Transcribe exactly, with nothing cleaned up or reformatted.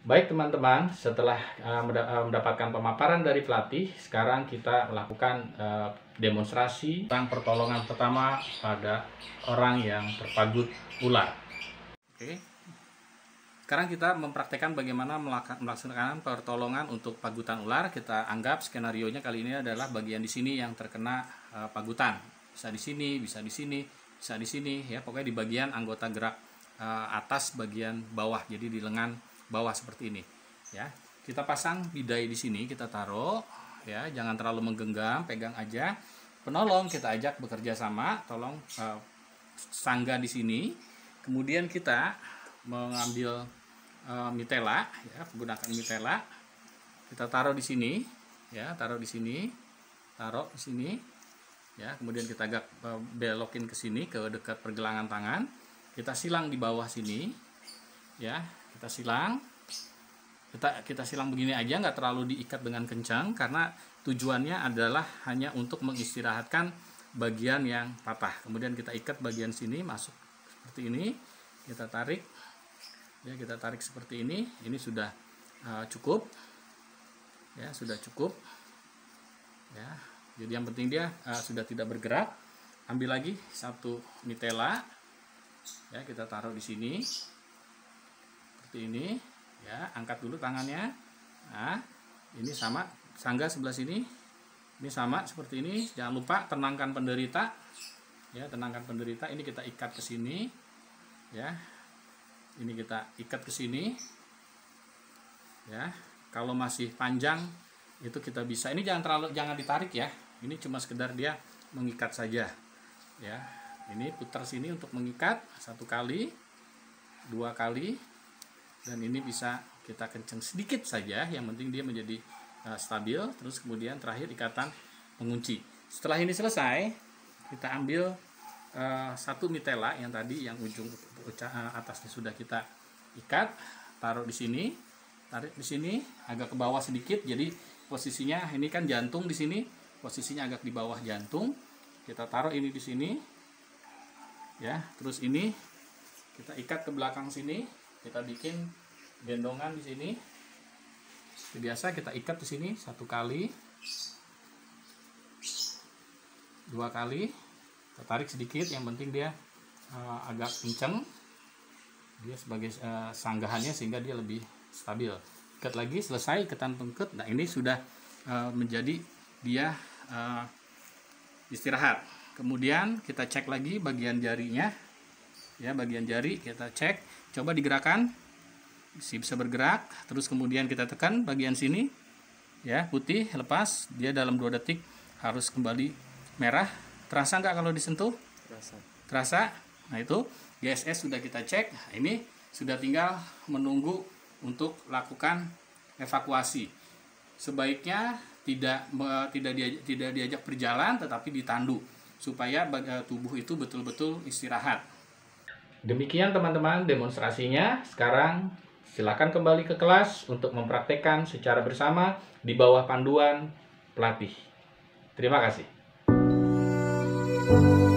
Baik teman-teman, setelah uh, mendapatkan pemaparan dari pelatih, sekarang kita melakukan uh, demonstrasi tentang pertolongan pertama pada orang yang terpagut ular. Oke. Sekarang kita mempraktekkan bagaimana melaksanakan pertolongan untuk pagutan ular. Kita anggap skenarionya kali ini adalah bagian di sini yang terkena uh, pagutan. Bisa di sini, bisa di sini, bisa di sini, ya pokoknya di bagian anggota gerak uh, atas bagian bawah, jadi di lengan bawah seperti ini, ya. Kita pasang bidai di sini, kita taruh, ya, jangan terlalu menggenggam, pegang aja. Penolong kita ajak bekerja sama, tolong uh, sangga di sini. Kemudian kita mengambil uh, mitela, ya, menggunakan mitela. Kita taruh di sini, ya, taruh di sini, taruh di sini, ya. Kemudian kita agak uh, belokin ke sini, ke dekat pergelangan tangan. Kita silang di bawah sini, ya. Kita silang, kita kita silang begini aja, nggak terlalu diikat dengan kencang karena tujuannya adalah hanya untuk mengistirahatkan bagian yang patah. Kemudian kita ikat bagian sini masuk seperti ini, kita tarik, ya kita tarik seperti ini. Ini sudah uh, cukup, ya sudah cukup, ya. Jadi yang penting dia uh, sudah tidak bergerak. Ambil lagi satu mitela, ya kita taruh di sini. Seperti ini, ya, angkat dulu tangannya. Nah, ini sama, sangga sebelah sini, ini sama seperti ini. Jangan lupa tenangkan penderita, ya, tenangkan penderita. Ini kita ikat ke sini, ya, ini kita ikat ke sini, ya. Kalau masih panjang, itu kita bisa. Ini jangan terlalu, jangan ditarik ya. Ini cuma sekedar dia mengikat saja, ya. Ini putar sini untuk mengikat satu kali, dua kali. Dan ini bisa kita kencang sedikit saja, yang penting dia menjadi uh, stabil. Terus kemudian terakhir ikatan pengunci. Setelah ini selesai, kita ambil uh, satu mitela yang tadi yang ujung uh, atasnya sudah kita ikat, taruh di sini, tarik di sini agak ke bawah sedikit. Jadi posisinya ini kan jantung di sini, posisinya agak di bawah jantung. Kita taruh ini di sini, ya. Terus ini kita ikat ke belakang sini. Kita bikin gendongan di sini. Biasa kita ikat di sini satu kali, dua kali. Kita tarik sedikit, yang penting dia uh, agak kencang. Dia sebagai uh, sanggahannya sehingga dia lebih stabil. Ikat lagi, selesai ikatan pengket. Nah ini sudah uh, menjadi dia uh, istirahat. Kemudian kita cek lagi bagian jarinya. Ya, bagian jari kita cek, coba digerakkan, bisa bergerak. Terus kemudian kita tekan bagian sini, ya, putih, lepas. Dia dalam dua detik harus kembali merah. Terasa nggak kalau disentuh? Terasa. Terasa. Nah itu G S S sudah kita cek. Nah, ini sudah tinggal menunggu untuk lakukan evakuasi. Sebaiknya tidak tidak diajak, tidak diajak berjalan, tetapi ditandu supaya tubuh itu betul-betul istirahat. Demikian teman-teman demonstrasinya. Sekarang silakan kembali ke kelas untuk mempraktekkan secara bersama di bawah panduan pelatih. Terima kasih.